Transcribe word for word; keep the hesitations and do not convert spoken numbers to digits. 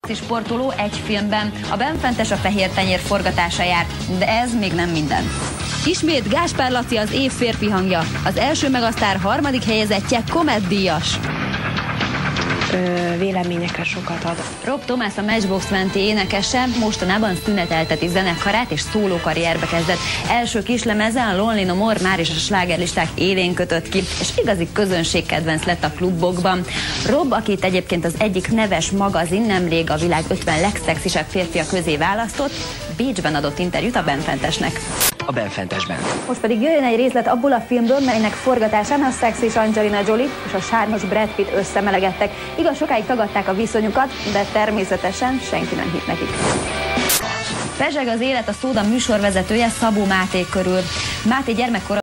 Sportoló egy filmben. A benfentes a fehér tenyér forgatása járt, de ez még nem minden. Ismét Gáspár Laci az év férfi hangja. Az első megasztár harmadik helyezettje Comet díjas. Ö, véleményekre sokat ad. Rob Thomas a Matchbox menti énekese mostanában szünetelteti zenekarát és szólókarrierbe kezdett. Első kislemeze a Lonely No More már is a slágerlisták élén kötött ki, és igazi közönségkedvenc lett a klubokban. Rob, akit egyébként az egyik neves magazin nemrég a világ ötven legszexisebb férfia közé választott, Bécsben adott interjút a benfentesnek. A benfentesben. Most pedig jöjjön egy részlet abból a filmből, melynek forgatásán a szexis Angelina Jolie és a sármos Brad Pitt összemelegedtek. Igaz, sokáig tagadták a viszonyukat, de természetesen senki nem hitt nekik. Pezseg az élet a Szóda műsorvezetője Szabó Máté körül. Máté gyermekkora